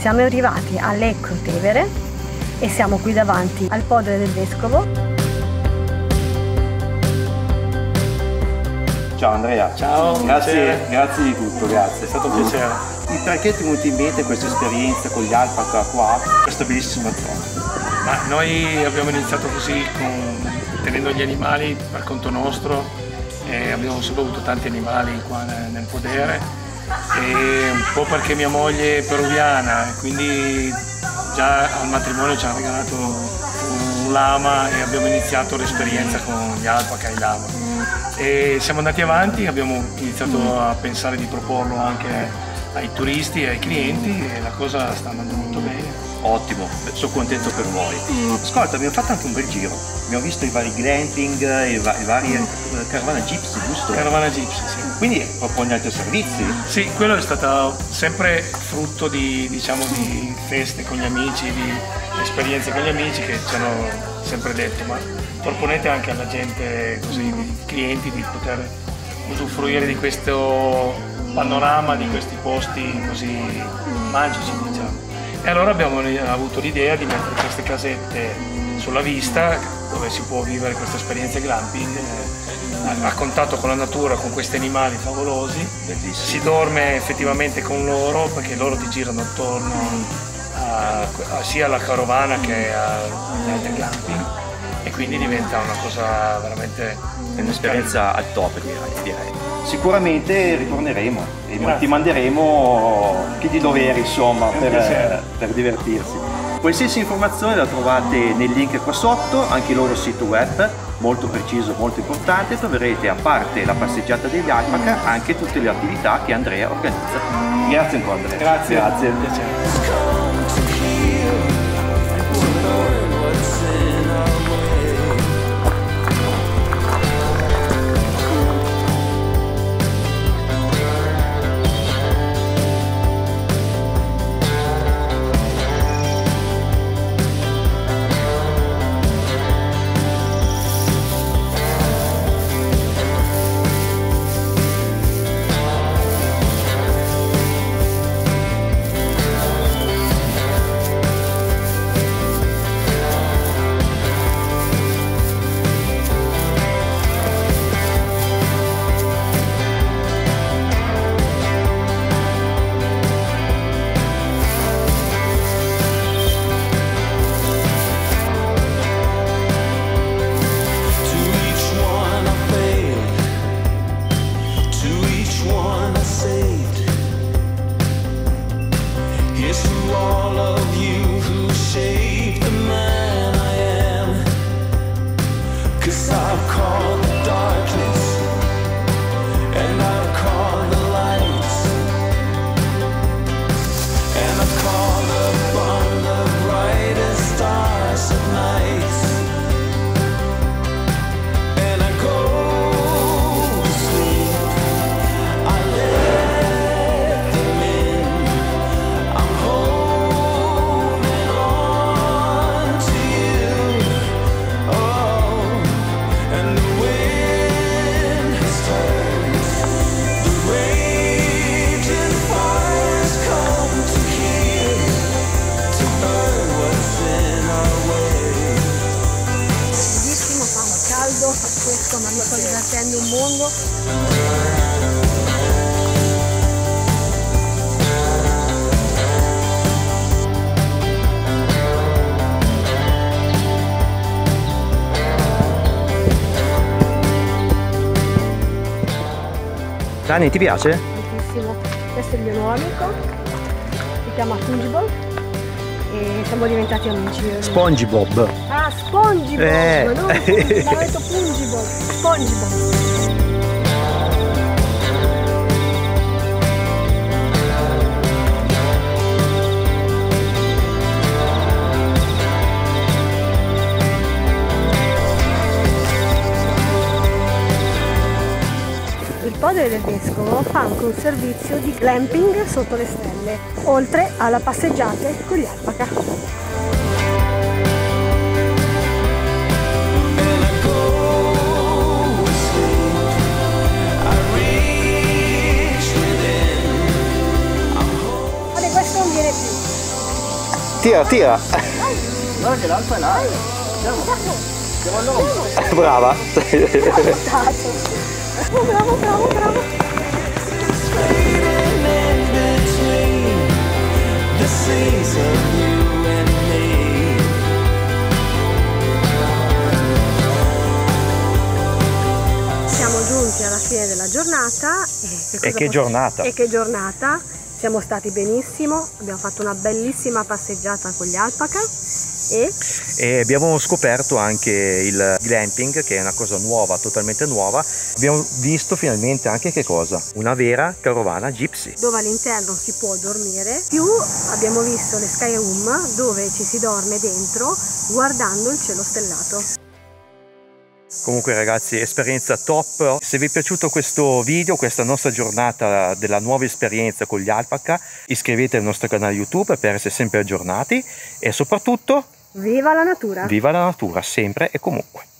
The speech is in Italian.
Siamo arrivati a Lecco Tevere e siamo qui davanti al Podere del Vescovo. Ciao Andrea. Ciao. Grazie di tutto, grazie. È stato un piacere. Perché ti è venuta in mente questa esperienza con gli alpaca qua, questa bellissima zona? Ma noi abbiamo iniziato così, tenendo gli animali per conto nostro, e abbiamo sempre avuto tanti animali qua nel podere, e un po' perché mia moglie è peruviana, e quindi già al matrimonio ci ha regalato un lama e abbiamo iniziato l'esperienza con gli alpaca e i lama. E siamo andati avanti, abbiamo iniziato a pensare di proporlo anche ai turisti e ai clienti e la cosa sta andando molto bene. Ottimo, sono contento per voi. Ascolta, abbiamo fatto anche un bel giro. Abbiamo visto i vari glamping, i vari caravana gypsy, giusto? Caravana gypsy, sì. Quindi proponi altri servizi? Sì, quello è stato sempre frutto di feste con gli amici, di esperienze con gli amici che ci hanno sempre detto, ma proponete anche alla gente, così, ai clienti, di poter usufruire di questo panorama, di questi posti così magici, diciamo. E allora abbiamo avuto l'idea di mettere queste casette sulla vista dove si può vivere questa esperienza glamping a contatto con la natura, con questi animali favolosi. Bellissimo. Si dorme effettivamente con loro perché loro ti girano attorno sia alla carovana che agli altri glamping, e quindi diventa una cosa veramente Un'esperienza al top, direi. Sicuramente ritorneremo e Grazie. ti manderemo chi di dovere, insomma, per divertirsi. Qualsiasi informazione la trovate nel link qua sotto, anche il loro sito web, molto preciso, molto importante. Troverete, a parte la passeggiata degli alpaca, anche tutte le attività che Andrea organizza. Grazie ancora Andrea. Grazie. Grazie. Piacere. Questo, ma mi sto divertendo un mondo. Dani, ti piace? Tantissimo. Questo è il mio nuovo amico, si chiama Fungibob e siamo diventati amici. SpongeBob. Ah, SpongeBob! Non ho detto Fungibob, SpongeBob. Il Podere del Vescovo fa anche un servizio di glamping sotto le stelle, oltre alla passeggiate con gli alpaca. Questo non viene più. tira, tira. Guarda che l'alfa è là. Andiamo all'ombra. Brava. Bravo, bravo, bravo. Siamo giunti alla fine della giornata. E che giornata! E che giornata! Siamo stati benissimo, abbiamo fatto una bellissima passeggiata con gli alpaca e abbiamo scoperto anche il glamping, che è una cosa nuova, totalmente nuova. Abbiamo visto finalmente anche che cosa? Una vera carovana gypsy, dove all'interno si può dormire, più abbiamo visto le sky room dove ci si dorme dentro guardando il cielo stellato. Comunque ragazzi, esperienza top. Se vi è piaciuto questo video, questa nostra giornata della nuova esperienza con gli alpaca, iscrivetevi al nostro canale YouTube per essere sempre aggiornati e soprattutto viva la natura! Viva la natura, sempre e comunque!